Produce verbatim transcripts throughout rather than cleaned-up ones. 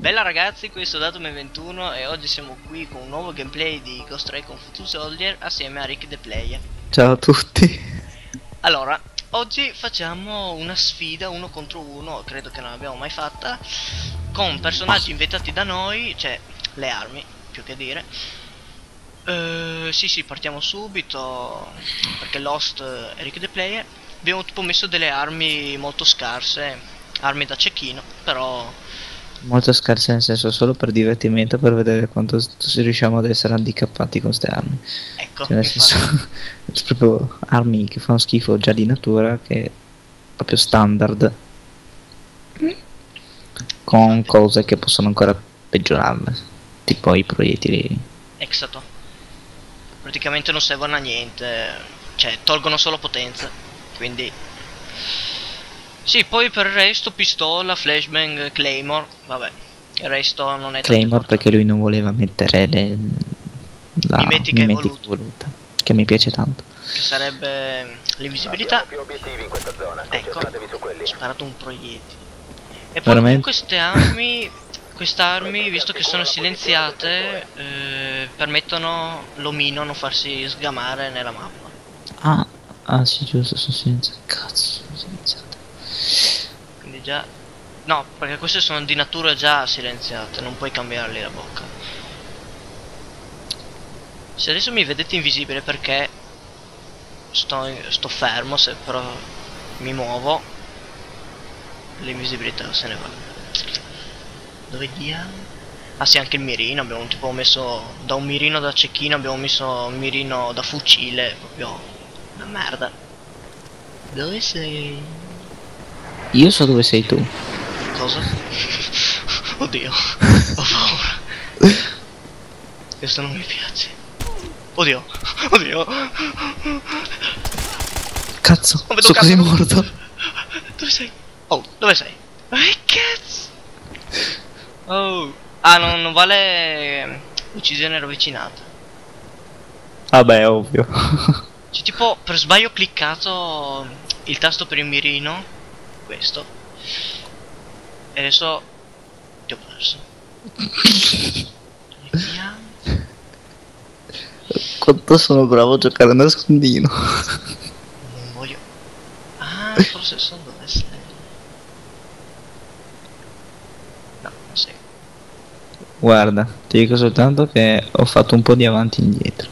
Bella ragazzi, questo è Datum ventuno e oggi siamo qui con un nuovo gameplay di Ghost Recon Future Soldier assieme a Rick the Player. Ciao a tutti. Allora, oggi facciamo una sfida uno contro uno, credo che non l'abbiamo mai fatta, con personaggi inventati da noi, cioè le armi, più che dire. Uh, sì sì, partiamo subito, perché Lost e Rick the Player abbiamo tipo messo delle armi molto scarse, armi da cecchino, però... Molto scarse, nel senso solo per divertimento, per vedere quanto si riusciamo ad essere handicappati con queste armi. Ecco, Cioè, nel senso, proprio armi che fanno schifo già di natura, che proprio standard, con infatti, cose che possono ancora peggiorarle, tipo i proiettili. Exato. Praticamente non servono a niente, cioè tolgono solo potenza, quindi... Sì, poi per il resto pistola, flashbang, claymore, vabbè, il resto non è tanto Claymore importante. perché lui non voleva mettere le, la Mimetica mimetica evoluta, evoluta, che mi piace tanto. che sarebbe l'invisibilità. Più obiettivi in questa zona, Ecco, concentratevi su quelli. ho sparato un proiettile. E poi Veramente? queste armi, queste armi, visto che sono silenziate, eh, permettono l'omino a non farsi sgamare nella mappa. Ah, ah sì, giusto, sono silenziate. Cazzo, sono silenziate. Quindi già... No, perché queste sono di natura già silenziate, non puoi cambiarli la bocca. Se adesso mi vedete invisibile perché sto, sto fermo, se però mi muovo, l'invisibilità se ne va. Dove diamo? Ah sì, anche il mirino, abbiamo tipo messo, da un mirino da cecchino abbiamo messo un mirino da fucile, proprio una merda. Dove sei? Io so dove sei tu. Cosa? Oddio, ho paura. Questo non mi piace. Oddio, oddio. Cazzo, Non vedo sono così cazzo. morto. Dove sei? Oh, dove sei? Che cazzo? Oh, ah, non, non vale uccisione ravvicinata. Vabbè, ovvio. Cioè, tipo, per sbaglio ho cliccato il tasto per il mirino, questo, e adesso ti ho perso. Vediamo. Quanto sono bravo a giocare a nascondino. Non voglio... Ah, forse sono dove sei. No, non sei. Guarda, ti dico soltanto che ho fatto un po' di avanti e indietro.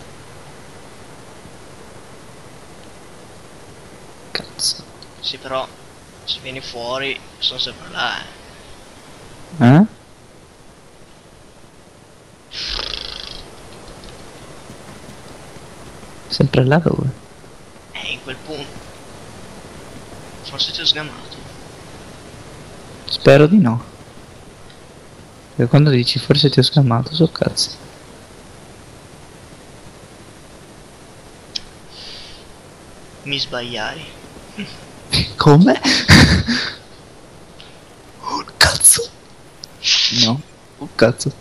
Cazzo. Sì, però se vieni fuori sono sempre là, eh. Eh? Sempre là dove? È in quel punto. Forse ti ho sgamato. Spero di no. Perché quando dici forse ti ho scammato, so cazzo. Mi sbagliai. Come? Oh cazzo. No. Oh cazzo.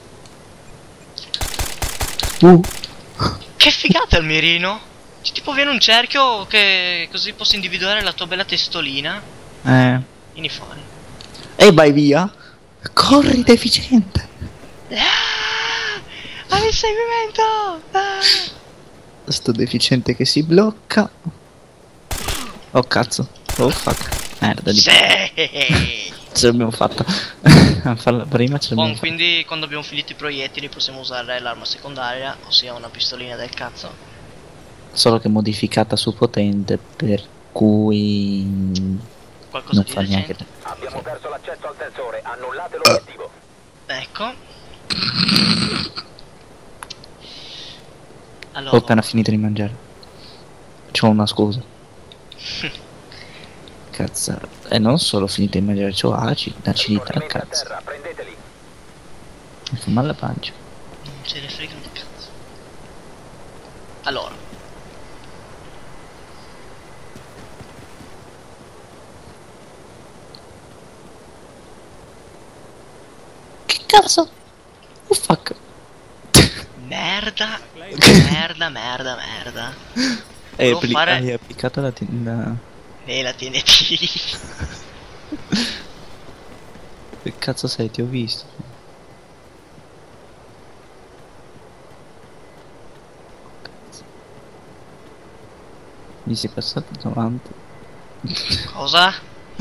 Uh. Che figata il mirino! Cioè, tipo viene un cerchio che così posso individuare la tua bella testolina. Eh. Vieni fuori. E vai via. Corri deficiente. Ah! Ha il seguimento! Ah! Sto deficiente che si blocca. Oh cazzo. Oh fuck. Merda di... Sì! Ce l'abbiamo fatta. A farla prima ce l'abbiamo Bon, fatta. quindi quando abbiamo finito i proiettili possiamo usare l'arma secondaria, ossia una pistolina del cazzo. Solo che modificata su potente, per cui Qualcosa non di fa neanche. decente. Abbiamo perso l'accesso al sensore, annullate l'obiettivo. Ecco. Ho Allora, appena finito di mangiare. C'ho una scusa. Cazzo. E non solo ho finito di mangiare, c'ho aci- acidità al Rifornimenti a cazzo. terra, prendeteli. Mi fa male la pancia. non ce ne frega un cazzo. Allora, Che cazzo? Oh fuck. merda, merda, merda, merda. Hai, Volevo appli- fare- hai applicato la tenda. E la T N T. Che cazzo sei? Ti ho visto. Mi sei passato davanti. Cosa?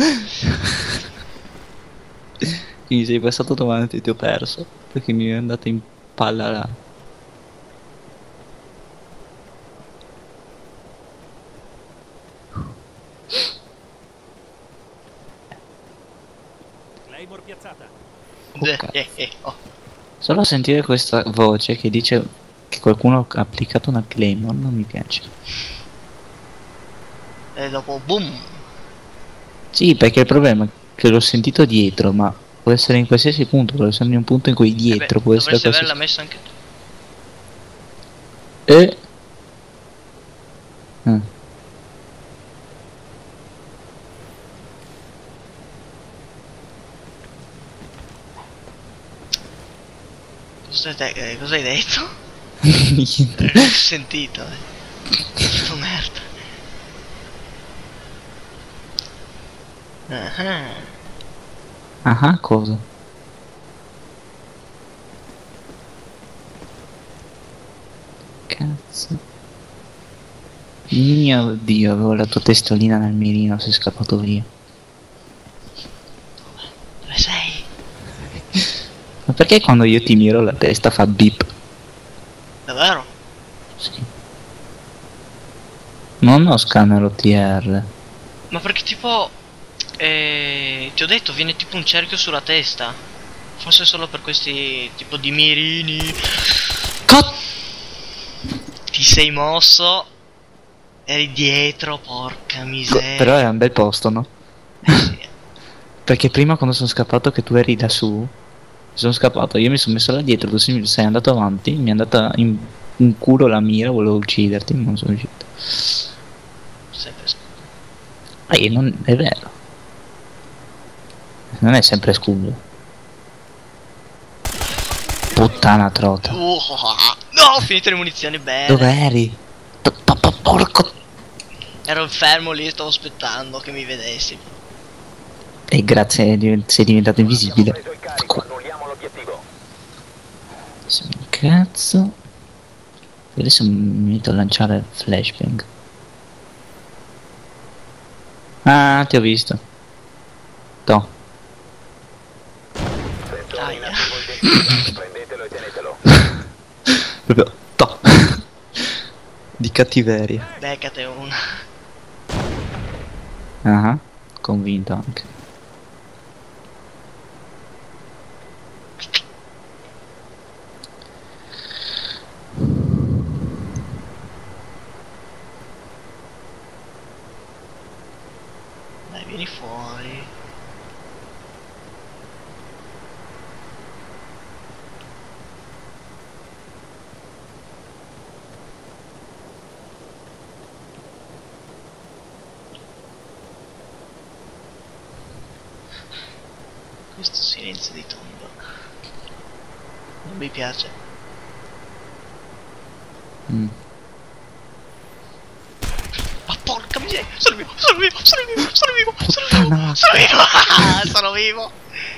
Mi sei passato davanti e ti ho perso. Perché mi è andata in palla là. Claymore piazzata. Eh, cazzo. eh, eh, oh. Solo a sentire questa voce che dice che qualcuno ha applicato una Claymore non mi piace. E dopo boom. Sì, perché il problema è che l'ho sentito dietro, ma può essere in qualsiasi punto, può essere in un punto in cui dietro Eh beh, può essere dovresti averla qualsiasi... messa anche tu. E... Ah. Cosa hai, eh, cosa hai detto? Niente. Eh, ho sentito, eh. Sto merda. Ah, Ah, cosa? Cazzo. Mio Dio, avevo la tua testolina nel mirino, sei scappato via. dove sei? Ma perché quando io ti miro la testa fa beep? Davvero? Sì. Non ho scanner O T R. Ma perché tipo... Eh, ti ho detto, viene tipo un cerchio sulla testa. Forse solo per questi tipo di mirini. Cut! Ti sei mosso. Eri dietro, porca miseria. Però è un bel posto, no? Eh sì. Perché prima quando sono scappato che tu eri da su, sono scappato, io mi sono messo là dietro, tu sei sei andato avanti, mi è andata in, in culo la mira, volevo ucciderti, ma non sono riuscito. Sempre scusa. Ah, non è vero. Non è sempre scudo. Puttana trota. Uh, no, ho finito le munizioni bene. Dove eri? P- p- p- Porco. Ero fermo lì, stavo aspettando che mi vedessi. E grazie, è divent- sei diventato Abbiamo invisibile. preso il carico, annulliamo l'obiettivo. Cazzo. Adesso mi metto a lanciare flashbang. Ah, ti ho visto. No. Sensore Aia. inattivo identificato, prendetelo e tenetelo. Proprio. No. Di cattiveria. Beccate una. Ah, convinto anche. Dai, vieni fuori. Questo silenzio di tomba non mi piace. Mm. Ma porca miseria, sono vivo, sono vivo, sono vivo, sono vivo, sono Puttana vivo, vacca. sono vivo, ah, sono vivo.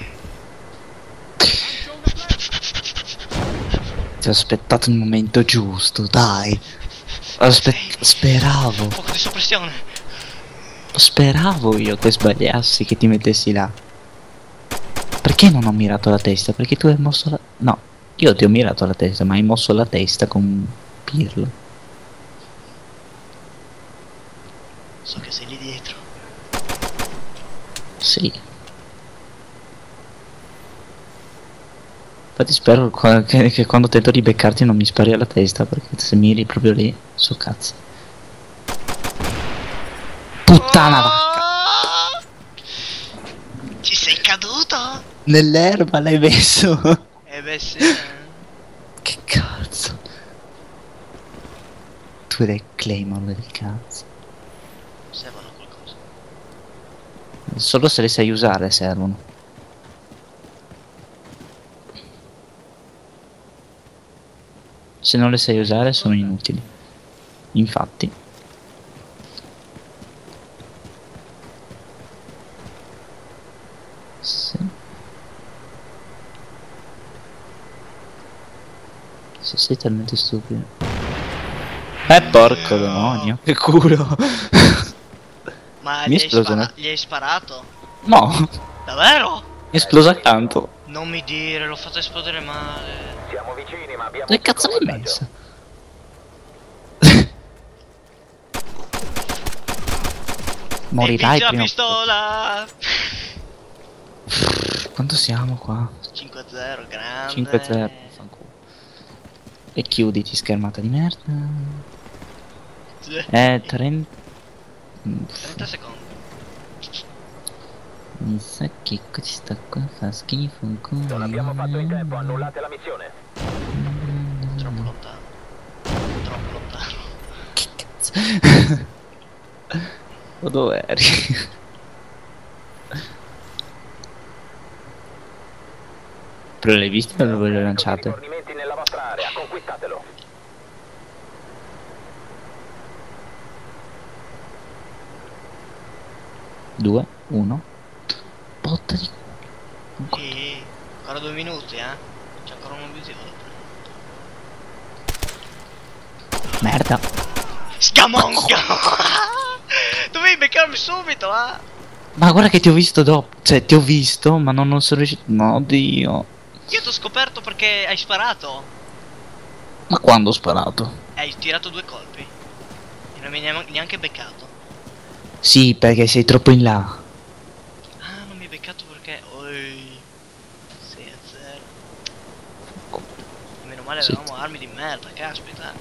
Ti ho aspettato il momento giusto, dai. Aspe- speravo. Fuoco di soppressione. Speravo io che sbagliassi, che ti mettessi là. Perché non ho mirato la testa? Perché tu hai mosso la... No, io ti ho mirato la testa, ma hai mosso la testa con Pirlo. So che sei lì dietro. Sì. Infatti spero qua- che, che quando tento di beccarti non mi spari alla testa, perché se miri proprio lì, so cazzo. Puttana vacca! Ah! Ci sei caduto? Nell'erba l'hai messo? Eh beh sì. eh. Che cazzo? Tu dai Claymore del cazzo. Servono qualcosa. Solo se le sai usare servono. Se non le sai usare sono inutili. Infatti. Sì. Se sei talmente stupido. Eh porco demonio, che culo. Ma Mi gli è hai, esploso spara- una- gli hai sparato? No, Davvero? è esploso accanto. Non mi dire, l'ho fatto esplodere male. Siamo vicini, ma abbiamo Dove un cazzo l'hai vantaggio. messa? Morirai E vince la prima. pistola! Quanto siamo qua? cinque a zero, grande. cinque a zero. Fanculo. E chiuditi, schermata di merda. Eh, trenta. trenta secondi. Mi sa che questa qua fa schifo ancora. Non abbiamo fatto in tempo, annullate la missione. Troppo lontano. Troppo lontano. Che cazzo? Ma dove eri? Però l'hai visto o ve le lanciate? Rifornimenti nella vostra area, conquistatelo. Due, uno. Botta di culo. E ancora due minuti, eh? C'è ancora una visione. Merda. Scamonca! Dovevi beccarmi subito, eh? Ma guarda che ti ho visto dopo. Cioè, ti ho visto, ma non, non sono riuscito. No, Dio. Io t'ho scoperto perché hai sparato. Ma quando ho sparato? Hai tirato due colpi. E non mi hai neanche beccato. Sì, perché sei troppo in là. Ah, non mi hai beccato perché... Oi. sei a zero. Meno male Sì. avevamo armi di merda, caspita.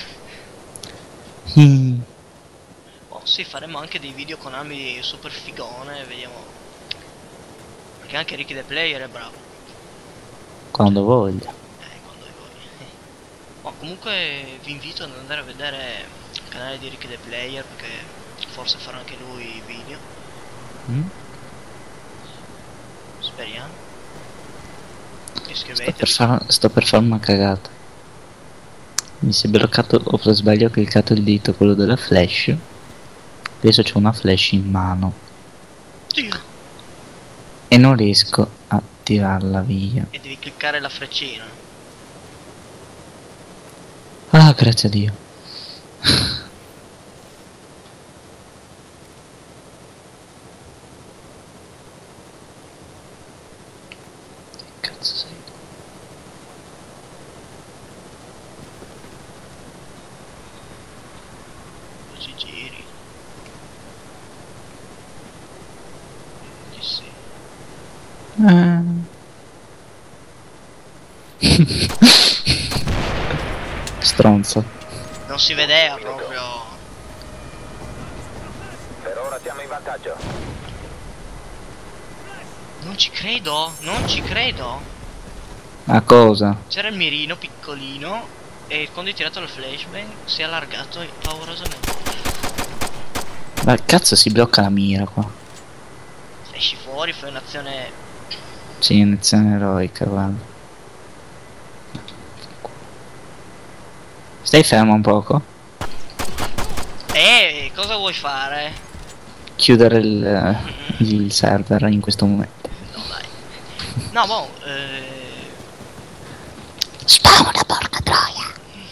Mm. Oh sì, faremo anche dei video con armi super figone, vediamo. Perché anche Ricky the Player è bravo. Quando voglia. Eh, quando hai voglia. Oh, comunque vi invito ad andare a vedere il canale di Ricky the Player perché forse farà anche lui video. Mm? Speriamo. Sto per, Iscrivetevi. far, sto per fare una cagata. Mi si è bloccato, ho per sbaglio cliccato il dito, quello della flash. Adesso c'ho una flash in mano Dio. e non riesco a tirarla via. E devi cliccare la freccina. Ah, grazie a Dio. Che cazzo sei tu? Così giri. Di sì. Stronzo. Non si vedeva proprio. Per ora siamo in vantaggio. Non ci credo, non ci credo. Ma cosa? C'era il mirino piccolino e quando hai tirato il flashbang si è allargato paurosamente. Ma cazzo si blocca la mira qua. Esci fuori, fai un'azione. Sì, un'azione eroica, guarda. Stai fermo un poco. Eh, cosa vuoi fare? Chiudere il, il server in questo momento. No dai. No, boh, eh. Spawna, porca troia!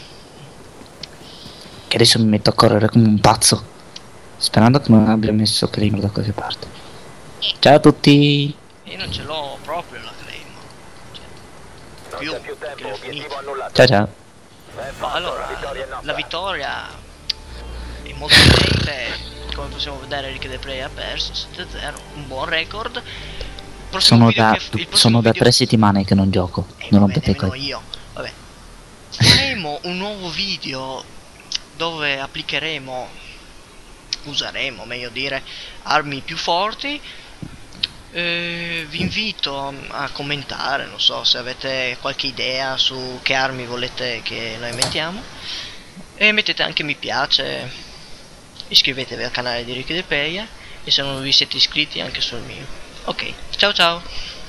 Che adesso mi metto a correre come un pazzo. Sperando che non abbia messo claim da qualche parte. Ciao a tutti! Io non ce l'ho proprio la claim. Cioè, Non più, c'è più perché tempo, l'ho finito. obiettivo annullato. Ciao ciao! È Ma fatto, allora, la vittoria è nostra. la vittoria è molto evidente, come possiamo vedere Ricky the Play ha perso sette a zero, un buon record. Prossimo Sono video da, che- il prossimo sono da video- tre settimane che non gioco. Eh, Non vabbè, rompete i nemmeno coglioni. io. Vabbè. Faremo un nuovo video dove applicheremo, useremo, meglio dire, armi più forti. Eh, vi invito a commentare, non so se avete qualche idea su che armi volete che noi mettiamo. E mettete anche mi piace, iscrivetevi al canale di Ricky the Player e se non vi siete iscritti anche sul mio. Ok, ciao ciao!